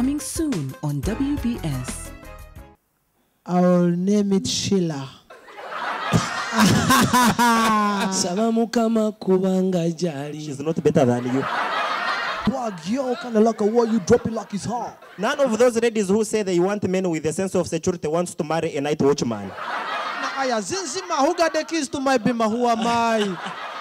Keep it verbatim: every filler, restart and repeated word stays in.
Coming soon on W B S. I'll name it Sheila. She's not better than you. Plug, yo, kind of like a wall, you drop it like it's hot. None of those ladies who say they want men with a sense of security wants to marry a night watchman. Aya, Zinzima, who got the keys to my bima? Who am I?